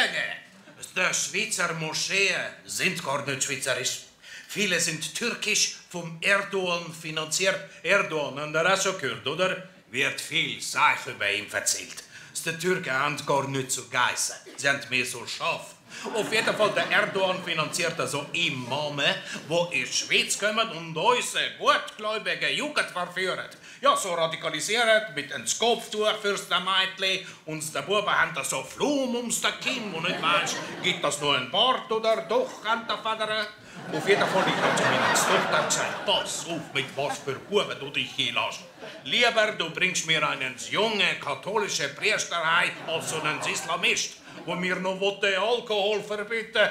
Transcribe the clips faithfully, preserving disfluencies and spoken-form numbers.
Kollegen, die Schweizer Moscheen sind gar nicht schweizerisch. Viele sind türkisch, vom Erdogan finanziert. Erdogan, haben ihr auch schon gehört, oder? Wird viel Sache über ihn erzählt. Die Türken haben gar nicht so Geissen. Sie haben mehr so scharf. Auf jeden Fall, der Erdogan finanziert also Imame, die in die Schweiz kommen und unsere gutgläubigen Jugend verführen. Ja, so radikalisiert, mit einem Kopftuch fürs Mädchen. Und die Buben haben da so Flum ums Kinn, wo nicht weisst, gibt das nur ein Bart oder doch kann der Vater. Auf jeden Fall, ich habe zu meiner Tochter gesagt, pass auf, mit was für Buben du dich hinlässt. Lieber, du bringst mir einen jungen katholischen Priester heim, als so einen Islamist, der mir noch den Alkohol verbieten.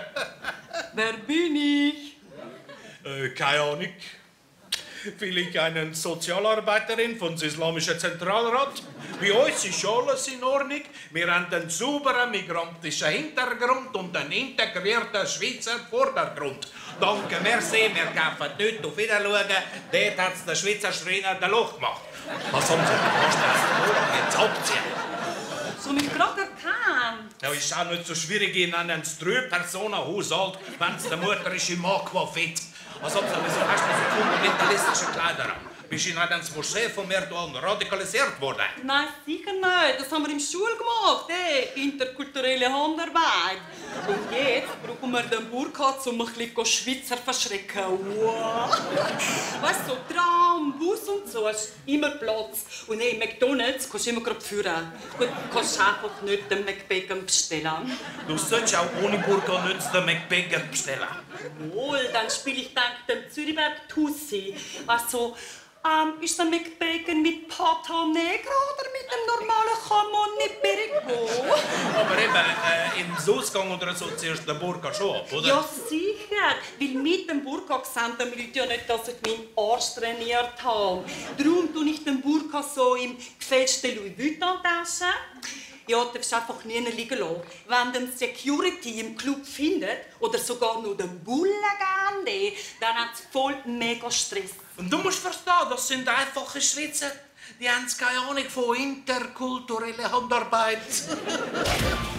Wer bin ich? Äh, keine Ahnung. Vielleicht eine Sozialarbeiterin vom Islamischen Zentralrat. Bei uns ist alles in Ordnung. Wir haben einen sauberen migrantischen Hintergrund und einen integrierten Schweizer Vordergrund. Danke, merci, wir dürfen nicht auf Wiederschauen. Dort hat der Schweizer Schreiner den Loch gemacht. Was haben Sie? Kannst du das jetzt abziehen? So mich gerade erkannt. Ja, ist auch nicht so schwierig in einem Drei-Personen-Haushalt, wenn es der Mutter ist im Aquafit. Also, wieso hast du so fundamentalistische Kleider an? Bist du in einem Moschee von Erdogan radikalisiert worden? Nein, sicher nicht. Das haben wir in der Schule gemacht. Hey, interkulturelle Handarbeit. Und jetzt brauchen wir den Burka, um ein bisschen Schweizer verschrecken. Wow. Weißt du, so Tram, Bus und so, hast immer Platz. Und hey, McDonalds kannst du immer gerade führen. Gut, du kannst einfach nicht den McBacon bestellen. Du sollst auch ohne Burka nicht den McBacon bestellen. Wohl, dann spiele ich dank dem Zürichberg Tussi. Also, ähm, ist der McBacon mit Pata Negra oder mit dem normalen Jamon Iberico? Aber eben, äh, im Ausgang oder so zuerst den Burka schon ab, oder? Ja, sicher. Weil mit dem Burka sehen die Leute ja nicht, dass ich meinen Arsch trainiert habe. Darum tue ich den Burka so im gefälschten Louis Vuitton-Tasche. Ja, du darfst einfach nie liegen lassen. Wenn den Security im Club findet oder sogar nur den Bullen geben, dann hat es voll mega Stress. Und du musst verstehen, das sind einfache Schweizer. Die haben keine Ahnung von interkultureller Handarbeit.